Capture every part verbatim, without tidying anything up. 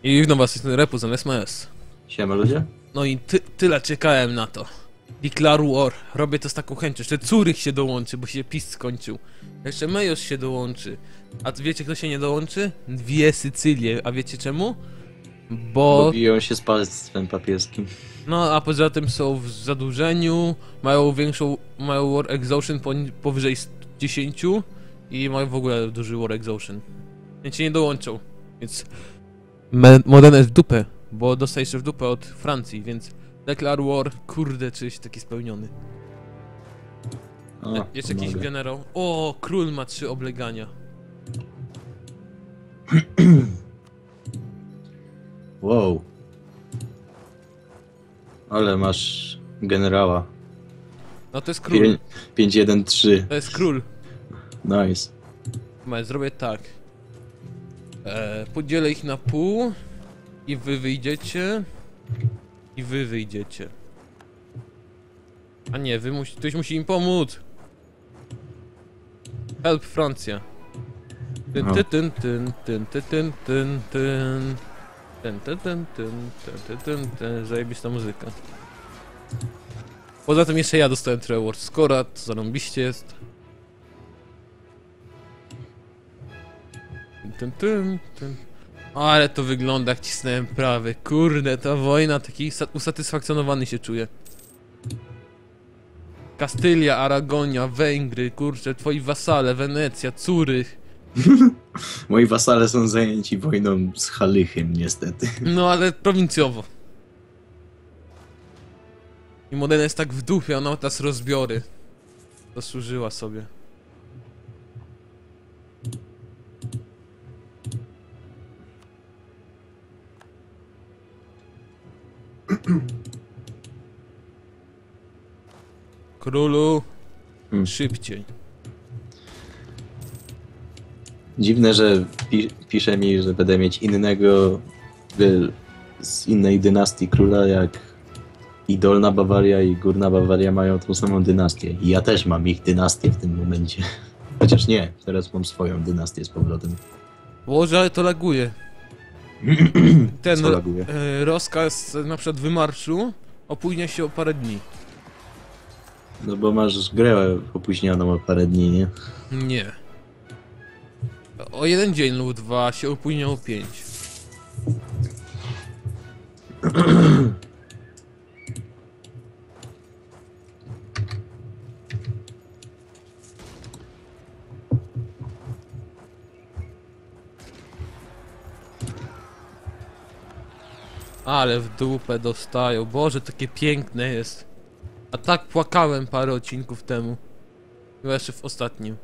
I w was jest Repu z S M S. Siema ludzie. No i ty, tyle czekałem na to. Declare War. Robię to z taką chęcią. Jeszcze Curych się dołączy, bo się PiS skończył. Jeszcze Mejos się dołączy. A wiecie kto się nie dołączy? Dwie Sycylie. A wiecie czemu? Bo... Bo biją się z państwem papieskim. No a poza tym są w zadłużeniu, mają większą, mają War Exhaustion powyżej dziesięć i mają w ogóle duży War Exhaustion. Więc się nie dołączą. Więc Modena jest w dupę, bo dostajesz w dupę od Francji, więc Declare War, kurde, czyś taki spełniony. O, Jest jakiś generał. O, król ma trzy oblegania. Wow. Ale masz generała. No to jest król. pięć jeden trzy. To jest król. Nice. Ma, zrobię tak. E, podzielę ich na pół i wy wyjdziecie i wy wyjdziecie. A nie, wy musi, ktoś musi im pomóc. Help Francja. Tyn, tyn, tyn, tyn, tyn, tyn, tyn, tyn, tyn. Ten, ten, ten, ten, ten, ten, ten, zajebista muzyka. Poza tym jeszcze ja dostałem Trevor Skora, to zarąbiście jest. Ten, ten, ten. Ale to wygląda jak cisnąłem prawy. Kurde, ta wojna, taki usatysfakcjonowany się czuję. Kastylia, Aragonia, Węgry, kurczę, twoi wasale, Wenecja, Curych. Moi wasale są zajęci wojną z Halychem, niestety. No ale prowincjowo. I Modena jest tak w dupie, ona ma teraz rozbiory. Zasłużyła sobie. Królu, Hmm. szybciej. Dziwne, że pi pisze mi, że będę mieć innego y, z innej dynastii króla, jak i Dolna Bawaria i Górna Bawaria mają tą samą dynastię. I ja też mam ich dynastię w tym momencie. Chociaż nie, teraz mam swoją dynastię z powrotem. Boże, ale to laguje. Ten Co laguje? e, rozkaz na przykład wymarszu opóźnia się o parę dni. No bo masz grę opóźnioną o parę dni, nie? Nie. O jeden dzień lub dwa się opóźnia o pięć. Ale w dupę dostają. Boże, takie piękne jest. A tak płakałem parę odcinków temu. Chyba jeszcze w ostatnim.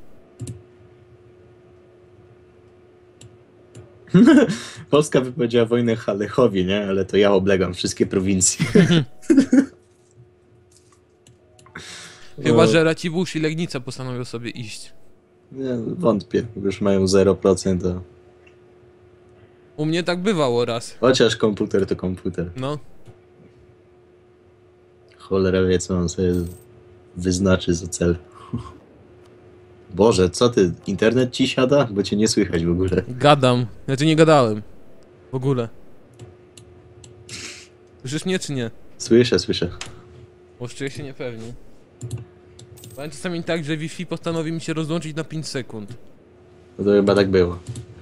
Polska wypowiedziała wojnę Halychowi, nie? Ale to ja oblegam wszystkie prowincje. Chyba, że Racibórz i Legnica postanowią sobie iść. Nie, wątpię, już mają zero procent. A... U mnie tak bywało raz. Chociaż komputer to komputer. No. Cholera wie, co on sobie wyznaczy za cel. Boże, co ty? Internet ci siada? Bo cię nie słychać w ogóle. Gadam. Znaczy nie gadałem. W ogóle. Słyszysz mnie czy nie? Słyszę, słyszę. Bo czuję się niepewnie. Powiem czasami tak, że Wi-Fi postanowi mi się rozłączyć na pięć sekund. No to chyba tak było.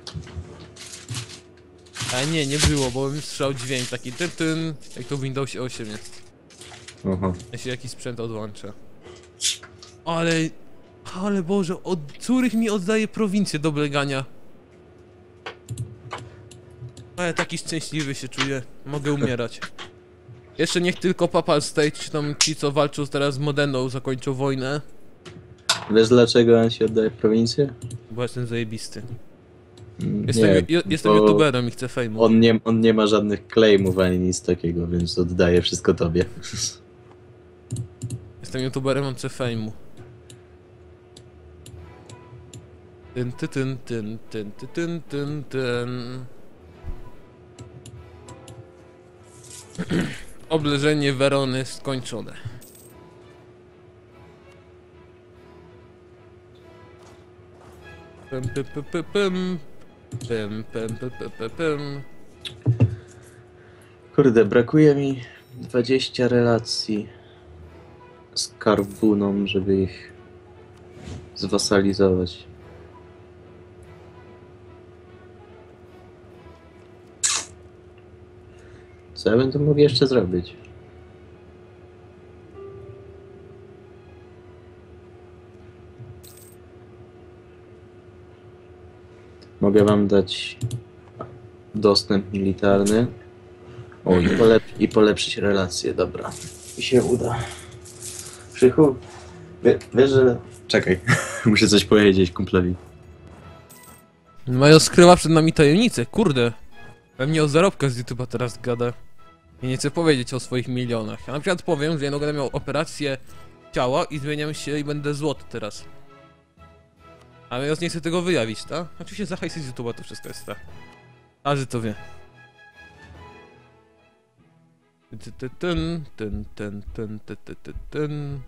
Ale nie, nie było, bo bym słyszał dźwięk taki tyn, tyn, jak to w Windowsie osiem jest. Aha. Jeśli jakiś sprzęt odłącza. Ale... Ale Boże, od... Curych mi oddaje prowincję do oblegania. Ale taki szczęśliwy się czuję. Mogę umierać. Jeszcze niech tylko Papal State, czy tam ci co walczą teraz z Modeną, zakończą wojnę. Wiesz dlaczego on się oddaje prowincję? Bo jestem zajebisty. Mm, Jestem, nie, ju, jestem bo youtuberem i chcę fejmu. On nie, on nie ma żadnych claimów ani nic takiego, więc oddaje wszystko tobie. Jestem youtuberem, on chce fejmu. Tyn, ty, tyn, tyn, tyn, ty, tyn, tyn, tyn. Obleżenie Werony skończone. Pym, pym, pym, pym, pym, pym, pym, pym, pym, pym. Kurde, brakuje mi dwadzieścia relacji z Karbuną, żeby ich zwasalizować. Co ja będę mógł jeszcze zrobić? Mogę wam dać dostęp militarny. O, i, polep i polepszyć relacje, dobra. I się uda. Krzychu, wie, wiesz, że... Czekaj, muszę coś powiedzieć kumplowi. Mają skrywa przed nami tajemnicę, kurde. Pewnie o zarobkach z YouTube'a teraz gada. I nie chcę powiedzieć o swoich milionach. Ja na przykład powiem, że ja będę miał operację ciała i zmieniam się i będę złoty teraz. Ale ja nie chcę tego wyjawić, tak? Oczywiście za hajsy z YouTube'a to wszystko jest tak. Każdy to wie. Ten, ten, ten, ten, ten, ten, ten.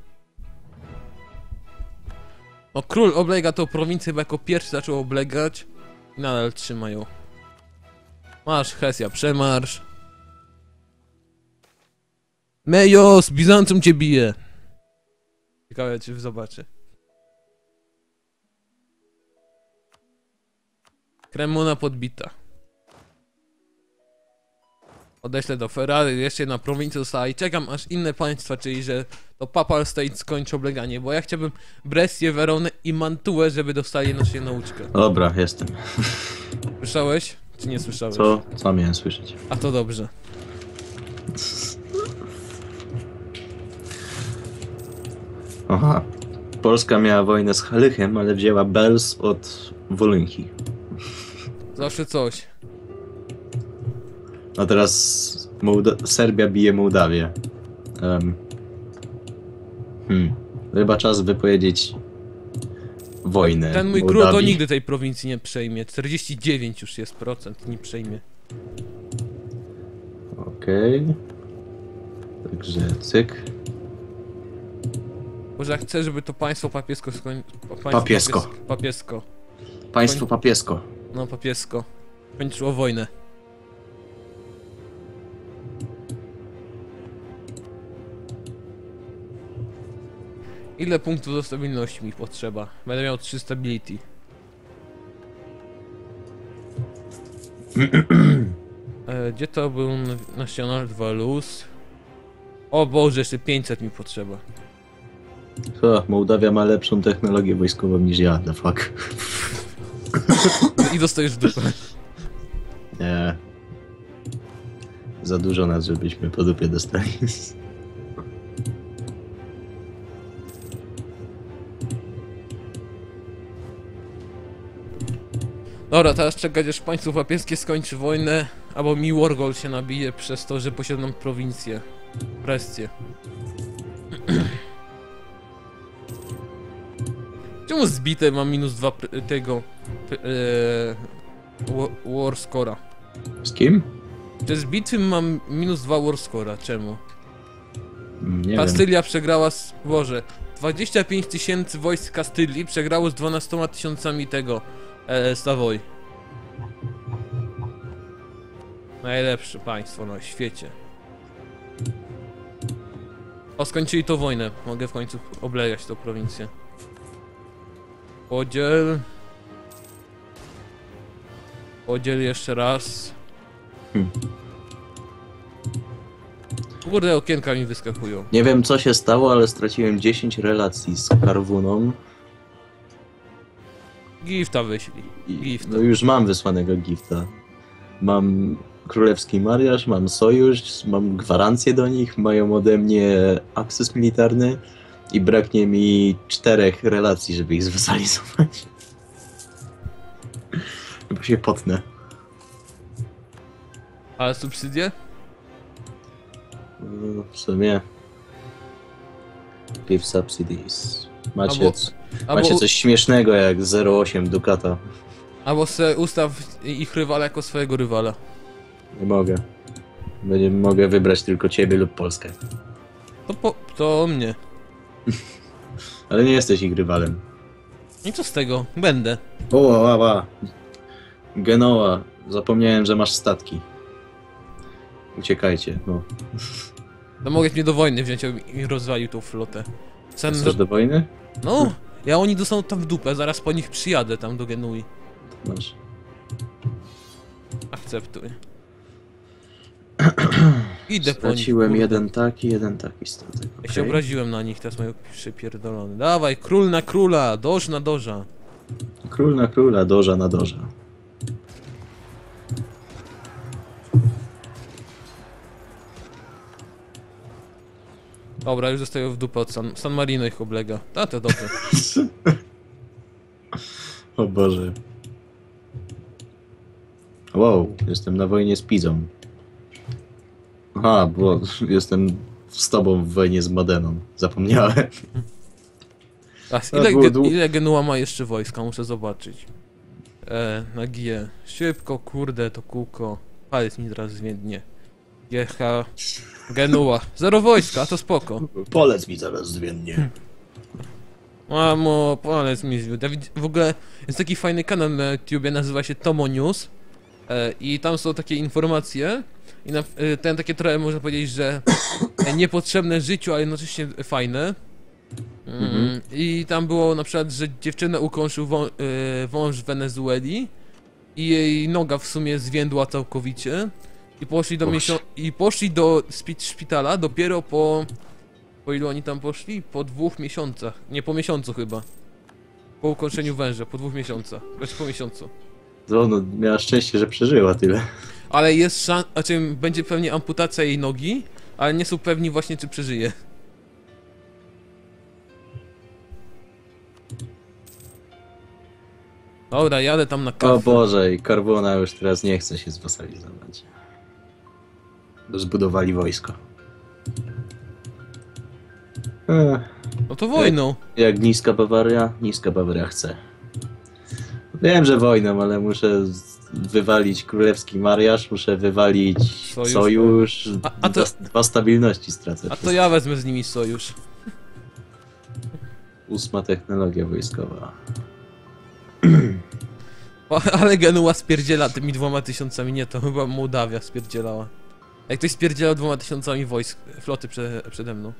No król oblega tą prowincję, bo jako pierwszy zaczął oblegać. I nadal trzymają. Masz Hesja, przemarsz. Mejos, Bizancjum cię bije. Ciekawe, czy zobaczy. Kremona podbita. Odeślę do Ferrari, jeszcze jedna prowincja została i czekam aż inne państwa, czyli że to Papal State skończy obleganie, bo ja chciałbym Brescię, Weronę i Mantuę, żeby dostali naszą nauczkę. Dobra, jestem. Słyszałeś? Czy nie słyszałeś? Co? Co miałem słyszeć? A to dobrze. Aha. Polska miała wojnę z Halychem, ale wzięła Bels od Wolynki. Zawsze coś. A teraz Mołda Serbia bije Mołdawię. Um. Hmm. Chyba czas wypowiedzieć wojnę. Ten mój Mołdawii. król to nigdy tej prowincji nie przejmie. czterdzieści dziewięć już jest procent, nie przejmie. Okej. Okay. Także cyk. Może jak chcę, żeby to państwo papiesko skoń... Państwo Papiesko. Papiesko. papiesko. Państwo papiesko. No, papiesko. Kończyło wojnę. Ile punktów do stabilności mi potrzeba? Będę miał trzy stability. e, gdzie to był National Values? O Boże, jeszcze pięćset mi potrzeba. Ha, Mołdawia ma lepszą technologię wojskową niż ja, the fuck. I dostajesz w dupę. Nie. Za dużo nas, żebyśmy po dupie dostali. Dobra, teraz czekać aż państwo papieskie skończy wojnę, albo mi Wargol się nabije przez to, że posiadam prowincję. Brescię. Czemu zbite mam minus dwa tego... Ee, war scora? Z kim? Czy z bitwy mam minus dwa war scora? Czemu? Nie Kastylia wiem. przegrała z... Boże... dwadzieścia pięć tysięcy wojsk Kastylii przegrało z dwunastoma tysiącami tego... E, Savoy. Najlepsze państwo na świecie. O, skończyli to wojnę. Mogę w końcu oblegać tą prowincję. Podziel. Podziel jeszcze raz. Hmm. Kurde, okienka mi wyskakują. Nie wiem co się stało, ale straciłem dziesięć relacji z Karwuną. Gifta wyślij. Gifta. No już mam wysłanego gifta. Mam królewski mariaż, mam sojusz, mam gwarancję do nich, mają ode mnie akces militarny i braknie mi czterech relacji, żeby ich zwasalizować. Chyba się potnę. Ale subsydie? No, w sumie... Give subsidies. Macie, Albo- c- Albo, macie coś śmiesznego jak zero przecinek osiem dukata. albo se ustaw ich rywala jako swojego rywala. Nie mogę. Będzie, mogę wybrać tylko ciebie lub Polskę. To po... to mnie. Ale nie jesteś ich rywalem. I co z tego? Będę. O, ła, ła. Genoa. Zapomniałem, że masz statki. Uciekajcie, no. To mogę mnie do wojny wziąć i rozwalił tą flotę. Sen... Chcesz do wojny? No, ja oni dostaną tam w dupę, zaraz po nich przyjadę tam do Genui. Masz. Akceptuj. Idę po nich. Straciłem kurde. jeden taki, jeden taki statek. Ja się okej? obraziłem na nich, teraz mają przypierdolony. Dawaj, król na króla, doż na doża. Król na króla, doża na doża. Dobra, już zostają w dupę od San, San Marino ich oblega. A to dobrze. O Boże. Wow, jestem na wojnie z Pizą. Aha, bo jestem z tobą w wojnie z Modeną. Zapomniałem. A, A, ile, było ge, dłu- ile Genua ma jeszcze wojska? Muszę zobaczyć. E, na G. Szybko, kurde, to kółko. Palec mi teraz zwiędnie. G H. Genua. Zero wojska, to spoko. Polec mi zaraz zwiennie. Mamo, palec mi zwiódł. Ja widz- W ogóle jest taki fajny kanał na YouTubie, nazywa się Tomo News. E, I tam są takie informacje. I na, e, ten takie trochę można powiedzieć, że e, niepotrzebne życiu, ale jednocześnie fajne. Mm, Mhm. I tam było na przykład, że dziewczynę ukończył wą, e, wąż w Wenezueli i jej noga w sumie zwiędła całkowicie. I poszli do Och. miesiąc i poszli do spi- szpitala dopiero po. Po ilu oni tam poszli? Po dwóch miesiącach. Nie, po miesiącu chyba. Po ukończeniu węża, po dwóch miesiącach. Znaczy po miesiącu. To no, miała szczęście, że przeżyła tyle. Ale jest szans, znaczy będzie pewnie amputacja jej nogi, ale nie są pewni właśnie czy przeżyje. Dobra, jadę tam na O kawę. Boże, i Carbona już teraz nie chce się zwasalizować. Zbudowali wojsko. Ech, No to wojną. jak niska Bawaria? Niska Bawaria chce. Wiem, że wojną, ale muszę z- wywalić królewski mariaż, muszę wywalić Sojusz. sojusz, A- a to- dwa, dwa stabilności stracę. A to ja wezmę z nimi sojusz. Ósma technologia wojskowa. O, ale Genua spierdziela tymi dwoma tysiącami, nie, to chyba Mołdawia spierdzielała. Jak ktoś spierdzielał dwoma tysiącami wojsk, floty prze, przede mną.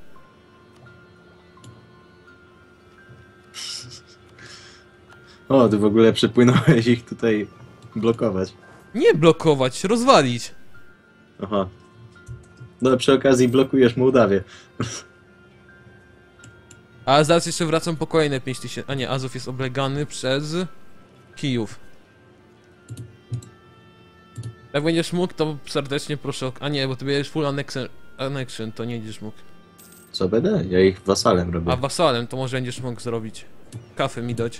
O, ty w ogóle przepłynąłeś ich tutaj blokować. Nie blokować, rozwalić. Aha. No przy okazji blokujesz Mołdawię. A zaraz jeszcze wracam po kolejne pięć tysięcy. A nie, Azów jest oblegany przez Kijów. Jak będziesz mógł, to serdecznie proszę o... A nie, bo ty będziesz full annexion, annexion to nie będziesz mógł. Co będę? Ja ich wasalem robię. A wasalem to może będziesz mógł zrobić. Kafę mi dać.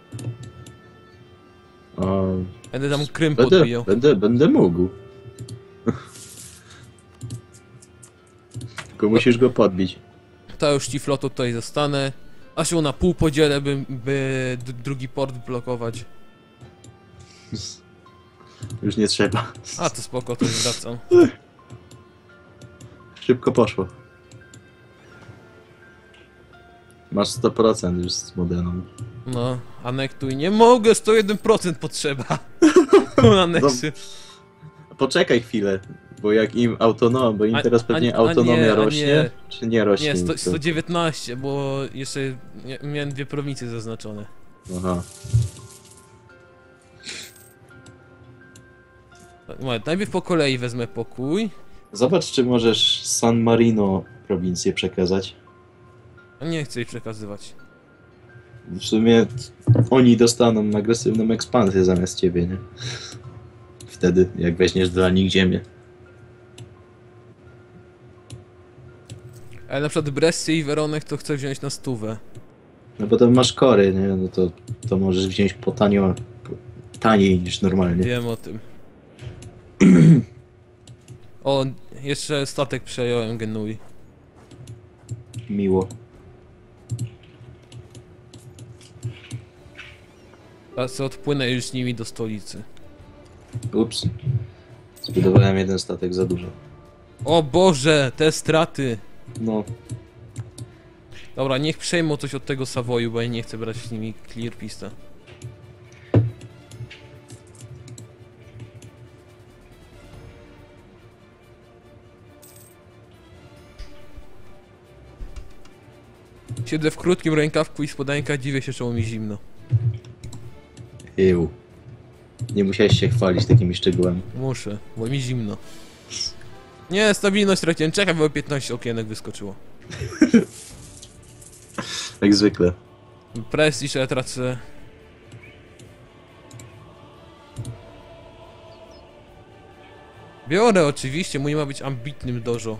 O, Będę tam Krym będę, podbijał. będę, będę mógł. Tylko musisz go podbić. To już ci flotą tutaj zostanę. A się na pół podzielę, by, by d- drugi port blokować. Już nie trzeba. A to spoko, to już wracam. Szybko poszło. Masz sto procent już z Modeną. No, anektuj. Nie mogę, sto jeden procent potrzeba. Aneksy. Poczekaj chwilę, bo jak im autonomia, bo im A- teraz a- pewnie a autonomia nie, a rośnie, nie. czy nie rośnie? Nie, sto, im to? sto dziewiętnaście, bo jeszcze mia- miałem dwie prowincje zaznaczone. Aha. Moment, najpierw po kolei wezmę pokój. Zobacz, czy możesz San Marino prowincję przekazać. A nie chcę jej przekazywać. W sumie oni dostaną agresywną ekspansję zamiast ciebie, nie? Wtedy, jak weźmiesz dla nich ziemię. Ale na przykład Brescia i Weronek to chcę wziąć na stówę. No bo to masz kory, nie? No to, to możesz wziąć po tanio, po, taniej niż normalnie. Wiem o tym. O, jeszcze statek przejąłem Genui. Miło. Teraz odpłynę już z nimi do stolicy. Ups. Zbudowałem jeden statek za dużo. O Boże, te straty! No, Dobra, niech przejmą coś od tego Savoyu, bo ja nie chcę brać z nimi Clear Pista. Siedzę w krótkim rękawku i spodankach, dziwię się, czemu mi zimno. Iu. Nie musiałeś się chwalić takimi szczegółami. Muszę, bo mi zimno. Nie, stabilność traciłem. Czekaj, bo piętnaście okienek wyskoczyło. Jak zwykle. Prestiż, ja tracę. Biorę oczywiście, mój ma być ambitnym dojo.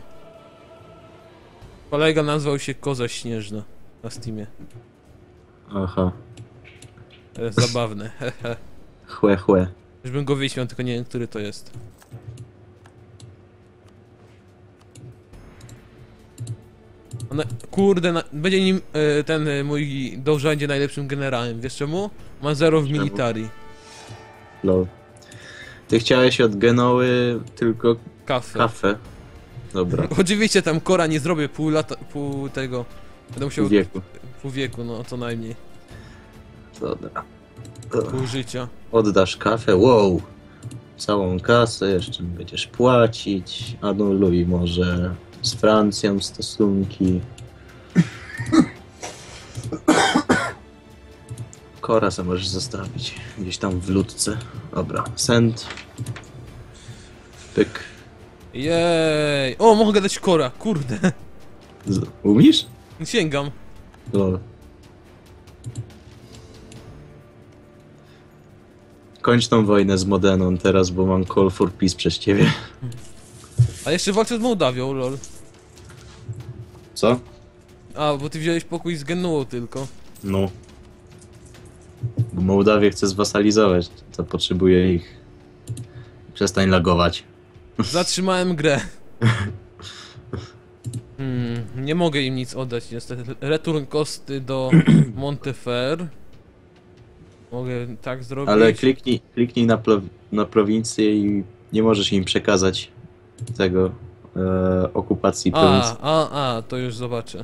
Kolega nazwał się Koza Śnieżna na Steamie. Aha. To jest zabawne, hehe. Chłe, chłe. Już bym go wyśmiał, tylko nie wiem, który to jest. One, kurde, na, będzie nim e, ten e, mój dojo będzie najlepszym generałem. Wiesz czemu? Ma zero w Czemu? military. Lol. Ty chciałeś od Genoły tylko Kafę. kafę. Dobra. Oczywiście tam Kora nie zrobię pół lata, pół tego. Będę musiał. Pół wieku. Pół wieku, no co najmniej. Dobra. Pół życia. Oddasz kafę, wow. Całą kasę, jeszcze będziesz płacić. Anuluj może z Francją stosunki. Kora se możesz zostawić. Gdzieś tam w ludce. Dobra, send. Pyk. Jej! O, mogę dać Kora, kurde. Z umiesz? Sięgam. Lol. Kończ tą wojnę z Modeną teraz, bo mam call for peace przez ciebie. A jeszcze walczę z Mołdawią, lol. Co? A, bo ty wziąłeś pokój z Genuą tylko. No. Bo Mołdawię chce zwasalizować, to potrzebuje ich. Przestań lagować. Zatrzymałem grę. Hmm, nie mogę im nic oddać niestety. Return kosty do Montefer. Mogę tak zrobić. Ale kliknij, kliknij na, plo, na prowincję i nie możesz im przekazać tego e, okupacji prowincji. A, a, a, to już zobaczę.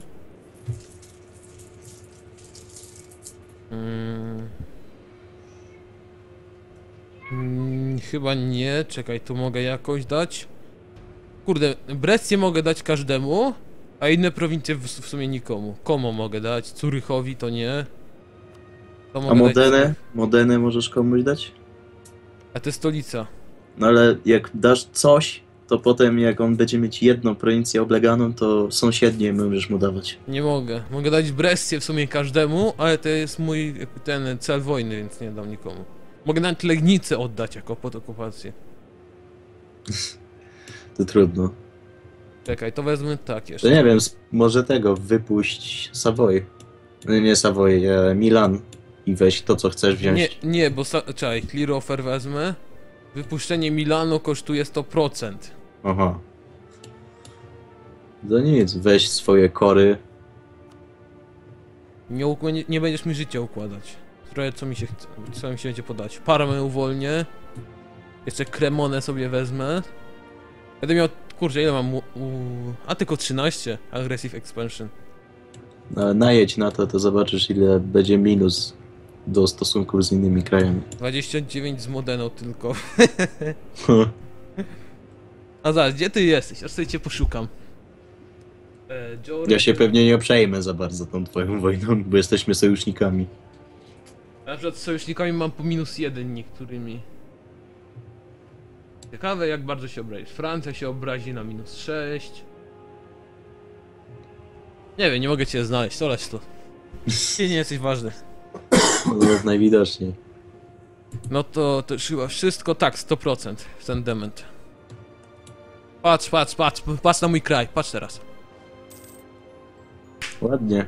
Hmm. Hmm, chyba nie, czekaj, tu mogę jakoś dać. Kurde, Brescię mogę dać każdemu, a inne prowincje w, w sumie nikomu. Komu mogę dać? Curychowi to nie. To A mogę Modenę? dać... Modenę możesz komuś dać? A to jest stolica. No ale jak dasz coś, to potem jak on będzie mieć jedną prowincję obleganą, to sąsiednie możesz mu dawać. Nie mogę. Mogę dać Brescię w sumie każdemu, ale to jest mój ten cel wojny, więc nie dam nikomu. Mogę nawet Legnicę oddać jako pod okupację. To trudno. Czekaj, to wezmę tak To jeszcze. nie wiem, s- może tego wypuść Savoy. No nie Savoy, e, Milan. I weź to, co chcesz wziąć. Nie, nie, bo sa- czekaj, clear offer wezmę. Wypuszczenie Milanu kosztuje sto procent. Aha. To nic, weź swoje kory. Nie, uk- nie, nie będziesz mi życia układać. Trochę co mi się chce, co mi się będzie podać. Parmę uwolnię. Jeszcze Cremonę sobie wezmę. Będę miał, kurczę, ile mam u... u- A tylko trzynaście. Aggressive Expansion. No, najedź na to, to zobaczysz, ile będzie minus do stosunków z innymi krajami. dwadzieścia dziewięć z Modeną tylko. A zaraz, gdzie ty jesteś? Aż sobie cię poszukam. E, Joe Ja się pewnie nie przejmę za bardzo tą twoją wojną, bo jesteśmy sojusznikami. Na przykład z sojusznikami mam po minus jeden niektórymi. Ciekawe jak bardzo się obrazisz. Francja się obrazi na minus sześć. Nie wiem, nie mogę cię znaleźć, to leć to. Ty nie jesteś ważny. No, najwidoczniej. No to, to już chyba wszystko, tak, sto procent w ten dement. Patrz, patrz, patrz, patrz na mój kraj, patrz teraz. Ładnie.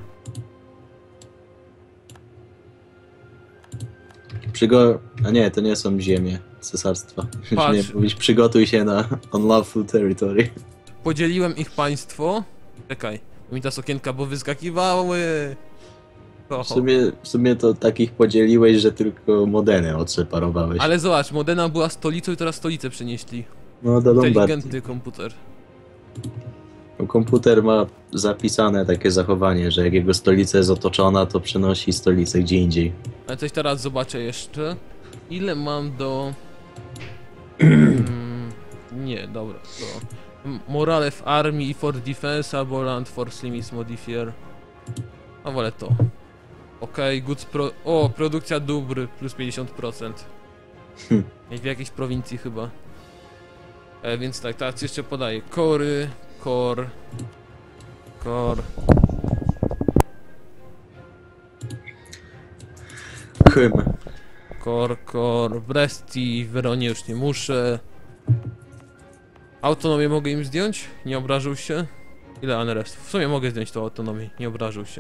Przygo... A nie, to nie są ziemie cesarstwa. Już Patrz. nie mówić, przygotuj się na unlawful territory. Podzieliłem ich państwo. Czekaj, bo mi teraz okienka, bo wyskakiwały. W sumie, w sumie to takich podzieliłeś, że tylko Modenę odseparowałeś. Ale zobacz, Modena była stolicą i teraz stolicę przenieśli. No do Lombardii. Inteligentny komputer. Bo komputer ma zapisane takie zachowanie, że jak jego stolica jest otoczona, to przenosi stolicę gdzie indziej. Ale coś teraz zobaczę jeszcze. Ile mam do... mm, nie, dobra, to... M- Morale w armii i for defense albo land force limits modifier. A wolę to. Okej, okay, goods pro... O, produkcja dóbr plus pięćdziesiąt procent. Hm. W jakiejś prowincji chyba. E, więc tak, teraz jeszcze podaję. Kory, kor... Kor... Hym. Kor, kor... Bresti, Weronie już nie muszę. Autonomię mogę im zdjąć? Nie obrażył się? Ile unrest? W sumie mogę zdjąć tą autonomię, nie obrażył się.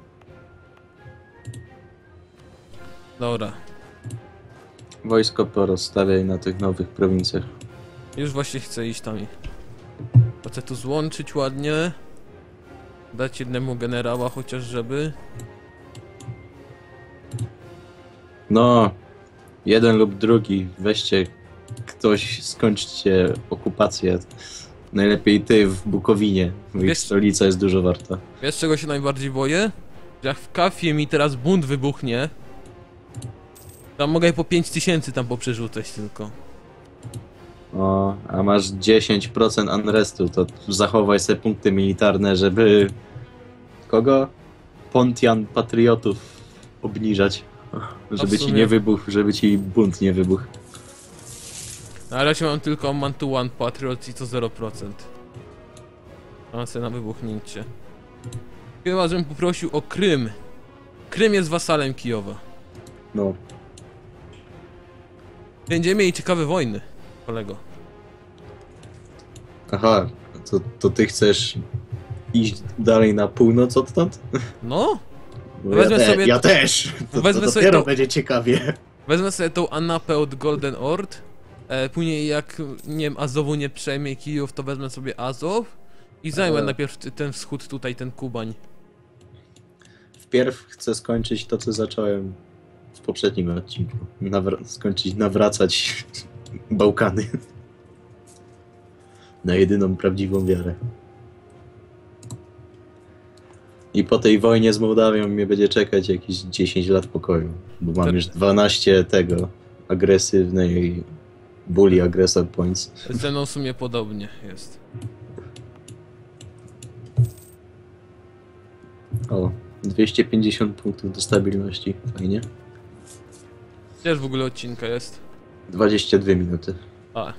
Dobra. Wojsko porozstawiaj na tych nowych prowincjach. Już właśnie chcę iść tam. Chcę tu złączyć ładnie. Dać jednemu generała chociaż żeby. No, jeden lub drugi, weźcie ktoś, skończcie okupację. Najlepiej ty w Bukowinie, bo ich Wiesz- stolica jest dużo warta. Wiesz czego się najbardziej boję? Że jak w kafie mi teraz bunt wybuchnie, to mogę po pięć tysięcy tam poprzerzucać tylko. O, a masz dziesięć procent unrestu, to zachowaj sobie punkty militarne, żeby... Kogo? Pontian patriotów obniżać. Żeby ci sumie- nie wybuchł, żeby ci bunt nie wybuchł. Na razie mam tylko Mantuan Patriot i to zero procent. Szanse na wybuchnięcie. Chyba, żebym poprosił o Krym. Krym jest wasalem Kijowa. No. Będziemy mieli ciekawe wojny, kolego. Aha, to, to ty chcesz iść dalej na północ odtąd? No? No Wezmę ja, te, sobie ja to- też! To, wezmę to sobie dopiero to- będzie ciekawie. Wezmę sobie tą Anapę od Golden Ord. E, później jak, nie wiem, Azowu nie przejmie Kijów, to wezmę sobie Azow. I zajmę Ale- najpierw t- ten wschód tutaj, ten Kubań. Wpierw chcę skończyć to, co zacząłem w poprzednim odcinku. Nawra- skończyć nawracać Bałkany. Na jedyną prawdziwą wiarę. I po tej wojnie z Mołdawią mnie będzie czekać jakieś dziesięć lat pokoju. Bo mam To- już dwanaście tego agresywnej bully aggressor points. Ze mną w sumie podobnie jest. O, dwieście pięćdziesiąt punktów do stabilności. Fajnie. Gdzież w ogóle odcinka jest? dwadzieścia dwie minuty. A,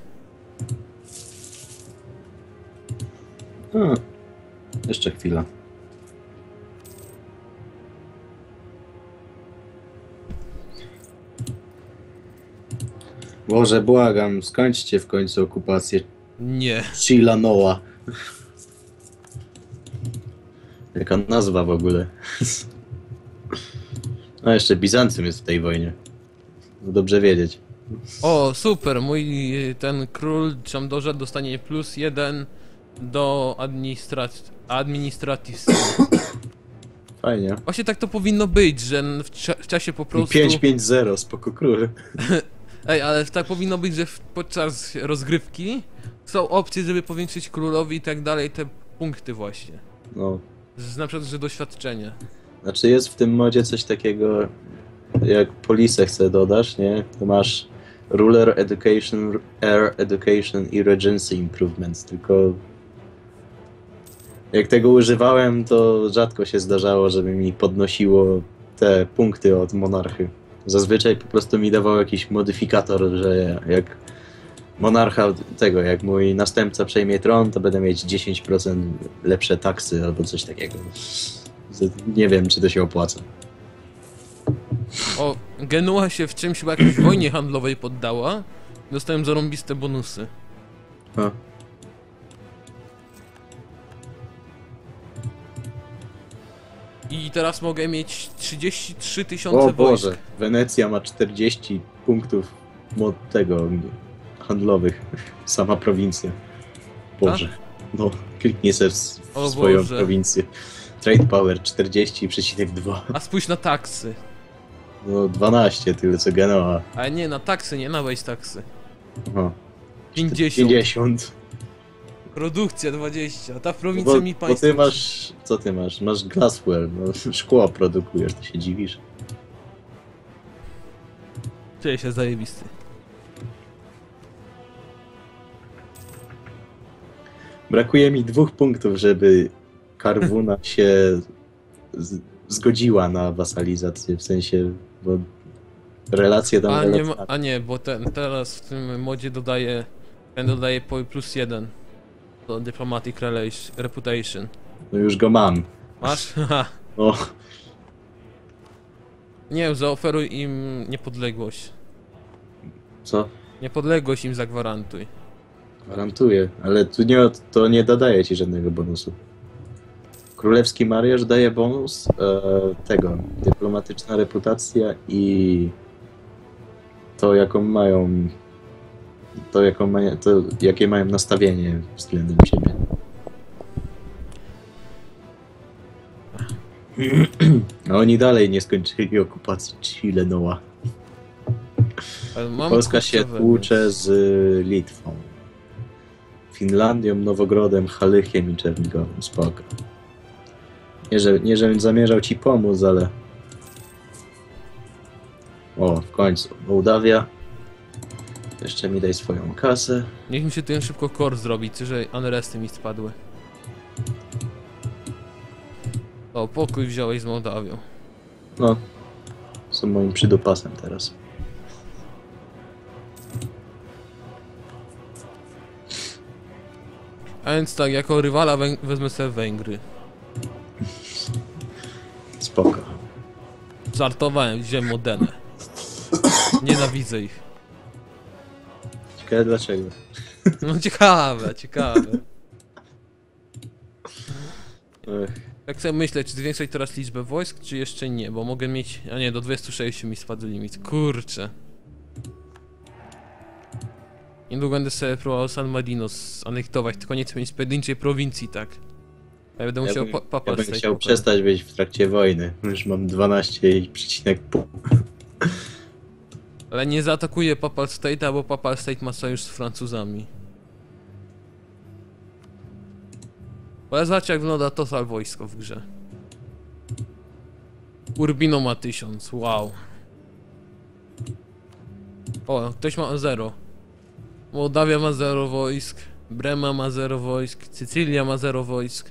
A, jeszcze chwila. Boże, błagam, skończcie w końcu okupację nie. Chilanoa. Jaka nazwa w ogóle. A jeszcze Bizancjum jest w tej wojnie. No dobrze wiedzieć. O, super, mój y, ten król Czamdorza dostanie plus jeden do administracji. Administratis. Fajnie. Właśnie tak to powinno być, że n- w, cza w czasie po prostu... pięć pięć zero, spoko król. Ej, ale tak powinno być, że w, podczas rozgrywki są opcje, żeby powiększyć królowi i tak dalej te punkty właśnie. No. Z, na przykład, że doświadczenie. Znaczy jest w tym modzie coś takiego, jak polisę chcę dodasz, nie? To masz Ruler Education, Air Education i Regency Improvements, tylko jak tego używałem, to rzadko się zdarzało, żeby mi podnosiło te punkty od monarchy. Zazwyczaj po prostu mi dawał jakiś modyfikator, że jak monarcha tego, jak mój następca przejmie tron, to będę mieć dziesięć procent lepsze taksy albo coś takiego. Nie wiem, czy to się opłaca. O, Genua się w czymś chyba jakiejś wojnie handlowej poddała. Dostałem zarąbiste bonusy. Ha. I teraz mogę mieć trzydzieści trzy tysiące O wojsk. Boże, Wenecja ma czterdzieści punktów mod tego handlowych. Sama prowincja. Boże. No, kliknij sobie w, w O swoją Boże. prowincję. Trade power czterdzieści przecinek dwa. A spójrz na taksy. No dwanaście, tyle co Genoa. Ale nie, na taksy, nie na wejść taksy. Aha. pięćdziesiąt. pięćdziesiąt. Produkcja dwadzieścia. Ta prowincja Bo, mi bo państwo... ty masz, co ty masz? Masz glassware, no, szkło produkujesz, to się dziwisz. Czuję się zajebisty. Brakuje mi dwóch punktów, żeby Karwuna się z, zgodziła na wasalizację, w sensie, bo relacje tam... A nie, relacje- ma- a nie, bo ten, teraz w tym modzie dodaje, ten dodaje po plus jeden do Diplomatic Relation, Reputation. No już go mam. Masz? Haha. O, Nie, zaoferuj im niepodległość. co? Niepodległość im zagwarantuj. Gwarantuję, ale tu nie, to nie dodaje ci żadnego bonusu. Królewski mariaż daje bonus e, tego, dyplomatyczna reputacja i to jaką mają, to jaką mają, to jakie mają nastawienie względem siebie. A oni dalej nie skończyli okupacji Chile, Noa. Ale mam Polska się kurczowe, tłucze więc- z Litwą, Finlandią, Nowogrodem, Halychem i Czernigowem. Spoko. Nie, że, nie, żebym zamierzał ci pomóc, ale... O, w końcu. Mołdawia. Jeszcze mi daj swoją kasę. Niech mi się ten szybko core zrobi, że unresty mi spadły. O, pokój wziąłeś z Mołdawią. No. Są moim przydupasem teraz. A więc tak, jako rywala Węg wezmę sobie Węgry. Spoko. Żartowałem, wziąłem Modenę. Nienawidzę ich. Ciekawe dlaczego. No ciekawe, ciekawe. Ech. Jak sobie myślę, czy zwiększyć teraz liczbę wojsk, czy jeszcze nie, bo mogę mieć... A nie, do dwudziestu sześciu mi spadł limit. Kurczę. Niedługo będę sobie próbował San Marino zanektować, tylko nie chcę mieć pojedynczej prowincji, tak. Ja będę Ja musiał bym, pa ja papać bym z tej chciał kupy. przestać być w trakcie wojny. Już mam dwanaście przecinek pół. Ale nie zaatakuję Papal State'a, bo Papal State ma sojusz z Francuzami. Ale zobaczcie, jak wygląda total wojsko w grze. Urbino ma tysiąc, wow. O, ktoś ma zero. Mołdawia ma zero wojsk, Brema ma zero wojsk, Sycylia ma zero wojsk.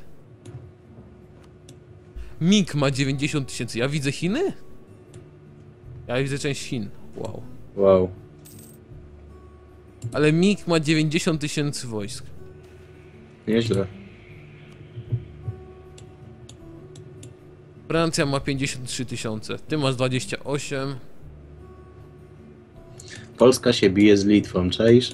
Ming ma dziewięćdziesiąt tysięcy. Ja widzę Chiny? Ja widzę część Chin. Wow. Wow. Ale Ming ma dziewięćdziesiąt tysięcy wojsk. Nieźle. Francja ma pięćdziesiąt trzy tysiące. Ty masz dwadzieścia osiem. Polska się bije z Litwą, czaisz?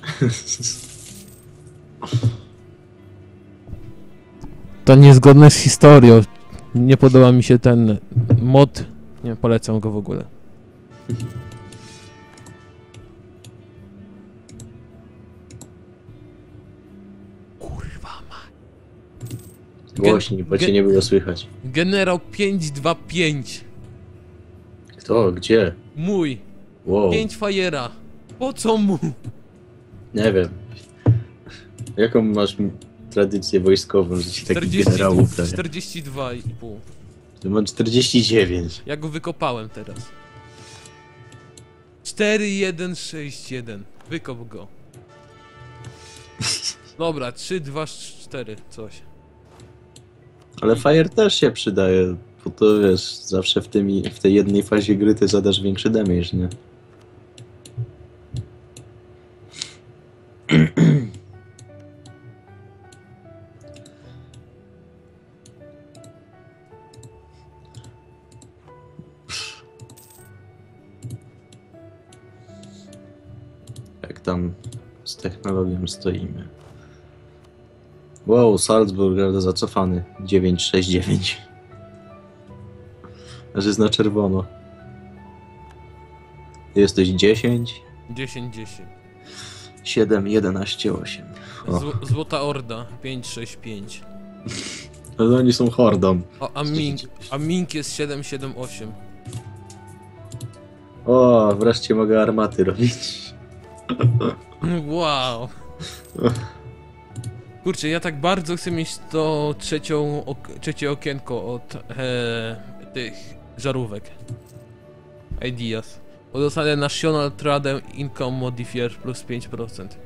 To niezgodne z historią. Nie podoba mi się ten mod. Nie polecam go w ogóle. Kurwa ma. Głośniej, bo cię Ge- nie było słychać. Generał pięć dwa pięć. Kto? Gdzie? Mój. Wow. pięć fajera. Po co mu? Nie wiem. Jaką masz m- tradycję wojskową, że ci taki czterdzieści generałów daje? czterdzieści dwa i pół. To mam czterdzieści dziewięć. Ja go wykopałem teraz. cztery jeden sześć jeden. Wykop go. Dobra, trzy dwa cztery coś. Ale Fire też się przydaje, bo to wiesz, zawsze w, tym, w tej jednej fazie gry ty zadasz większy damage, nie? Jak tam z technologią stoimy. Wow, Salzburg, ale zacofany. dziewięć sześć dziewięć. Aż jest na czerwono. Jesteś dziesięć, dziesięć dziesięć. siedem, jedenaście, osiem. O. Zł Złota Orda pięć sześć pięć. Ale oni są hordą. O, a Ming, a Ming jest siedem siedem osiem. O, wreszcie mogę armaty robić. Wow. Kurczę, ja tak bardzo chcę mieć to trzecią, ok trzecie okienko od e, tych żarówek. Ideas. Bo dostanę National Trade Income Modifier plus pięć procent.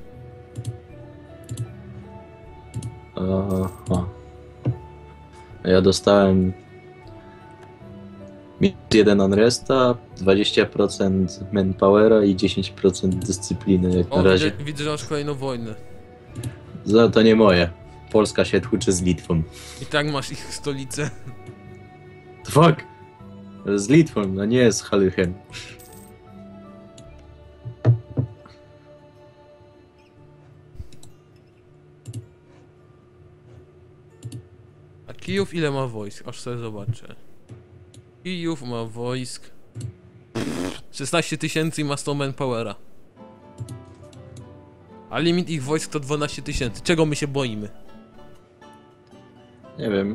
Aha. A ja dostałem Minus jeden unresta, dwadzieścia procent manpowera i dziesięć procent dyscypliny jak na O, razie. widzę, widzę, że masz kolejną wojnę. No to nie moje. Polska się tłucze z Litwą. I tak masz ich stolicę. The fuck? Z Litwą, no nie z Halychem. A Kijów ile ma wojsk? Aż sobie zobaczę. Kijów ma wojsk... szesnaście tysięcy i ma sto manpowera. A limit ich wojsk to dwanaście tysięcy. Czego my się boimy? Nie wiem.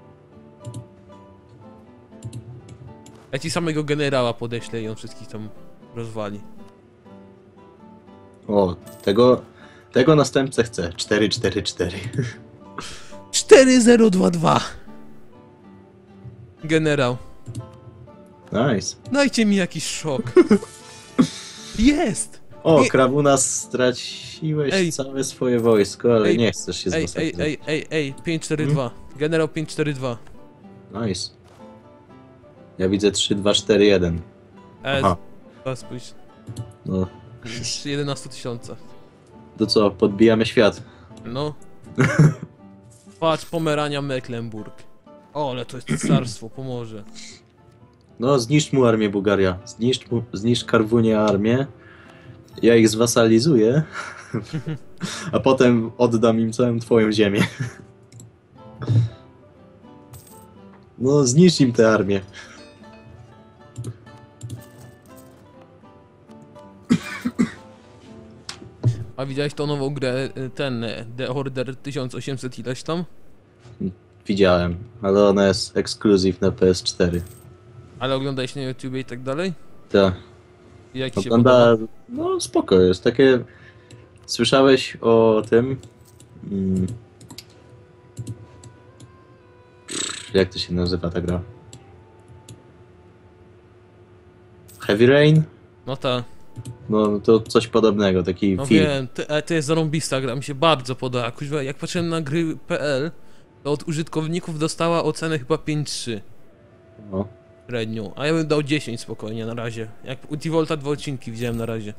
Ja ci samego generała podeślę i on wszystkich tam rozwali. O, tego, tego następcę chcę. cztery cztery cztery. cztery zero dwa dwa. Generał. Nice. Dajcie mi jakiś szok. Jest! O, Nie. Krawunas, straciłeś Ej. całe swoje wojsko, ale Ej. nie chcesz się Ej, ej, zmasakrować. ej, ej, ej, pięć cztery dwa. Generał pięć cztery dwa. Nice. Ja widzę trzy dwa cztery jeden. E, Aha. z- spójrz. No, Przy jedenastu tysiącach. to co, podbijamy świat. No. Patrz, Pomerania, Mecklenburg. O, ale to jest cesarstwo, pomoże. No, zniszcz mu armię Bułgaria. Zniszcz, mu, zniszcz Karwunię armię. Ja ich zwasalizuję. A potem oddam im całą twoją ziemię. No, zniszcz im tę armię. A widziałeś tą nową grę, y, ten, y, The Order tysiąc osiemset ileś tam? Widziałem, ale ona jest ekskluzyw na P S cztery. Ale oglądałeś na YouTubie i tak dalej? Tak. I jak ci się podoba? Ogląda... No, spoko jest. Takie... Słyszałeś o tym? Mm. Jak to się nazywa ta gra? Heavy Rain? No tak. No to coś podobnego, taki No film. wiem, to, ale to jest zarąbista gra, mi się bardzo podoba. Kuźwa, jak patrzyłem na gry kropka pe el, to od użytkowników dostała ocenę chyba pięć trzy No. średnią, a ja bym dał dziesięć spokojnie na razie. Jak u T-Volta dwa odcinki widziałem na razie.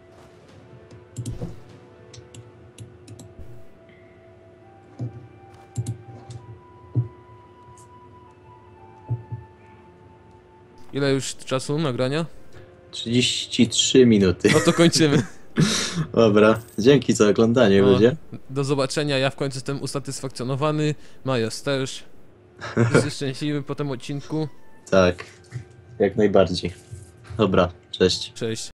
Ile już czasu nagrania? trzydzieści trzy minuty. No to kończymy. Dobra, dzięki za oglądanie No. ludzie. Do zobaczenia, ja w końcu jestem usatysfakcjonowany, Majas też. Wszyscy szczęśliwy po tym odcinku. Tak, jak najbardziej. Dobra, cześć. Cześć.